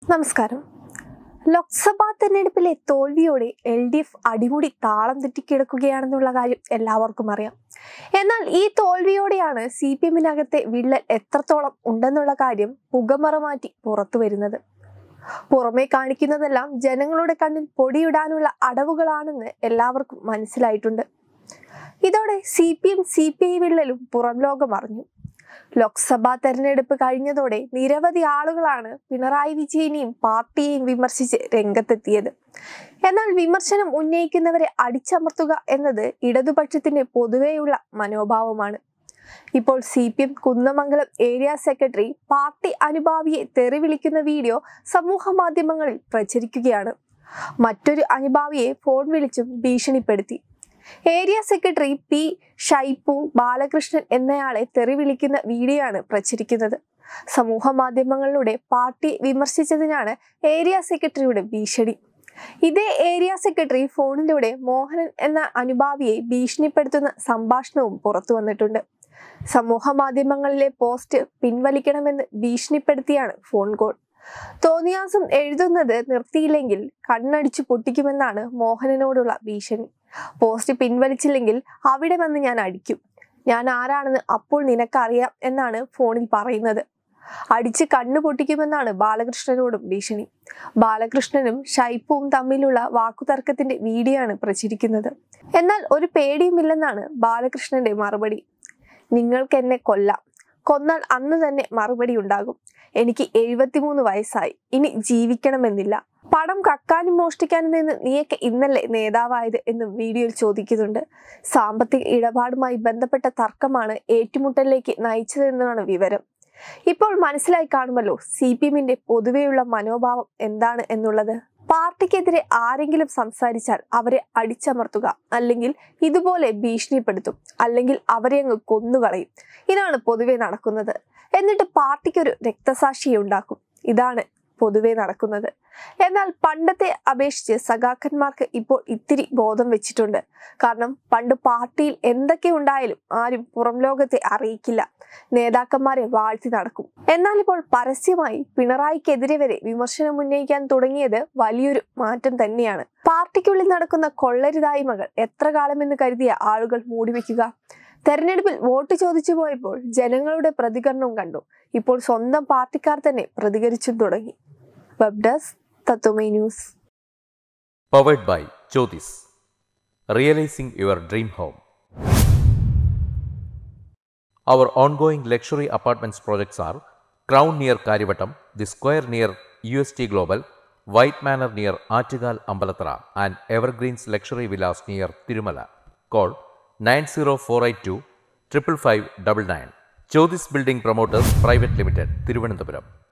നമസ്കാരം. ലോക്സഭാ തെരഞ്ഞെടുപ്പിലെ തോൽവിയോടെ LDF അടിമുടി താളം തെറ്റിക്കിടക്കുകയാണെന്നുള്ള കാര്യം എല്ലാവർക്കും അറിയാം. എന്നാൽ ഈ തോൽവിയോടെയാണ് CPM-നകത്തെ വിള്ളൽ എത്രത്തോളം ഉണ്ടെന്നുള്ള കാര്യം പുകമറ മാറ്റി പുറത്തു വരുന്നത്. പുറമെ കാണിക്കുന്നതെല്ലാം ജനങ്ങളുടെ കണ്ണിൽ പൊടിയിടാനുള്ള അടവുകളാണെന്ന് എല്ലാവർക്കും മനസ്സിലായിട്ടുണ്ട്. ഇതോടെ CPI വിള്ളലും പുറം ലോകം അറിഞ്ഞു. ലോക്സഭാ തെരഞ്ഞെടുപ്പ് കഴിഞ്ഞതോടെ നിരവധി ആളുകളാണ് പിണറായി വിജയനെയും പാർട്ടിയെയും വിമർശിച്ച് രംഗത്തെത്തിയത്. എന്നാൽ വിമർശനം ഉന്നയിക്കുന്നവരെ അടിച്ചമർത്തുക എന്നത് ഇടതുപക്ഷത്തിന്റെ പൊതുവെയുള്ള മനോഭാവമാണ്. ഇപ്പോൾ CPM Kunnamangalam area secretary party അനുഭാവിയെ തെറി വിളിക്കുന്ന വീഡിയോ സമൂഹ മാധ്യമങ്ങളിൽ പ്രചരിക്കുകയാണ്. മറ്റൊരു അനുഭാവിയെ ഫോൺ വിളിച്ചും ഭീഷണിപ്പെടുത്തി. Area secretary P. ഷൈപ്പു ബാലകൃഷ്ണൻ എന്നയാളെ തെറി വിളിക്കുന്ന വീഡിയോ ആണ് പ്രചരിക്കുന്നത്. സമൂഹ മാധ്യമങ്ങളിലൂടെ പാർട്ടി വിമർശിച്ചതിനാണ് ഏരിയ സെക്രട്ടറിയുടെ ഭീഷണി. ഇതേ ഏരിയ സെക്രട്ടറി ഫോണിലൂടെ മോഹനൻ എന്ന അനുഭാവിയെ ഭീഷണിപ്പെടുത്തുന്ന സംഭാഷണവും പുറത്തു വന്നിട്ടുണ്ട്. സമൂഹ മാധ്യമങ്ങളിലെ പോസ്റ്റ് പിൻവലിക്കണമെന്ന് ഭീഷണിപ്പെടുത്തിയാണ് ഫോൺ കോൾ. തോന്നിയാസം എഴുതുന്നത് നിർത്തിയില്ലെങ്കിൽ കണ്ണടിച്ചു പൊട്ടിക്കുമെന്നാണ് മോഹനനോടുള്ള ഭീഷണി. പോസ്റ്റ് പിൻവലിച്ചില്ലെങ്കിൽ അവിടെ വന്ന് ഞാൻ അടിക്കും, ഞാൻ ആരാണെന്ന് അപ്പോൾ നിനക്കറിയാം എന്നാണ് ഫോണിൽ പറയുന്നത്. അടിച്ച് കണ്ണു പൊട്ടിക്കുമെന്നാണ് ബാലകൃഷ്ണനോടും ഭീഷണി. ബാലകൃഷ്ണനും ഷൈപ്പുവും തമ്മിലുള്ള വാക്കുതർക്കത്തിന്റെ വീഡിയോ ആണ് പ്രചരിക്കുന്നത്. എന്നാൽ ഒരു പേടിയുമില്ലെന്നാണ് ബാലകൃഷ്ണന്റെ മറുപടി. നിങ്ങൾക്ക് എന്നെ കൊല്ലാം, കൊന്നാൽ അന്ന് തന്നെ മറുപടി ഉണ്ടാകും. എനിക്ക് 73 വയസ്സായി, ഇനി ജീവിക്കണമെന്നില്ല. പണം കക്കാനും മോഷ്ടിക്കാനും നിന്ന് നീയൊക്കെ ഇന്നല്ലേ നേതാവായത് എന്നും വീഡിയോയിൽ ചോദിക്കുന്നുണ്ട്. സാമ്പത്തിക ഇടപാടുമായി ബന്ധപ്പെട്ട തർക്കമാണ് ഏറ്റുമുട്ടലിലേക്ക് നയിച്ചതെന്നാണ് വിവരം. ഇപ്പോൾ മനസ്സിലായി കാണുമല്ലോ CPM-ന്റെ പൊതുവെയുള്ള മനോഭാവം എന്താണ് എന്നുള്ളത്. പാർട്ടിക്കെതിരെ ആരെങ്കിലും സംസാരിച്ചാൽ അവരെ അടിച്ചമർത്തുക, അല്ലെങ്കിൽ ഇതുപോലെ ഭീഷണിപ്പെടുത്തും, അല്ലെങ്കിൽ അവരെ അങ്ങ് കൊന്നുകളയും. ഇതാണ് പൊതുവെ നടക്കുന്നത്. എന്നിട്ട് പാർട്ടിക്കൊരു രക്തസാക്ഷിയെ ഉണ്ടാക്കും. ഇതാണ് പൊതുവെ നടക്കുന്നത്. എന്നാൽ പണ്ടത്തെ അപേക്ഷിച്ച് സഖാക്കന്മാർക്ക് ഇപ്പോൾ ഇത്തിരി ബോധം വെച്ചിട്ടുണ്ട്. കാരണം പണ്ട് പാർട്ടിയിൽ എന്തൊക്കെ ഉണ്ടായാലും ആരും പുറം ലോകത്തെ അറിയിക്കില്ല, നേതാക്കന്മാരെ വാഴ്ത്തി നടക്കും. എന്നാൽ ഇപ്പോൾ പരസ്യമായി പിണറായിക്കെതിരെ വരെ വിമർശനം ഉന്നയിക്കാൻ തുടങ്ങിയത് വലിയൊരു മാറ്റം തന്നെയാണ്. പാർട്ടിക്കുള്ളിൽ നടക്കുന്ന കൊള്ളരുതായ്മകൾ എത്ര കാലമെന്ന് കരുതിയ ആളുകൾ മൂടിവെക്കുക. തെരഞ്ഞെടുപ്പിൽ വോട്ട് ചോദിച്ചു പോയപ്പോൾ ജനങ്ങളുടെ പ്രതികരണവും കണ്ടു. ഇപ്പോൾ സ്വന്തം പാർട്ടിക്കാർ തന്നെ പ്രതികരിച്ചു തുടങ്ങി. Web desk Tatwamayi news. Powered by Jyotis. Realizing your dream home. Our ongoing luxury apartments projects are Crown near Karivattam, The Square near UST Global, White Manor near Aattugal Ambalathara, and Evergreens Luxury Villas near Tirumala. Call 90482 55599. Jyotis Building Promoters Private Limited, Thiruvananthapuram.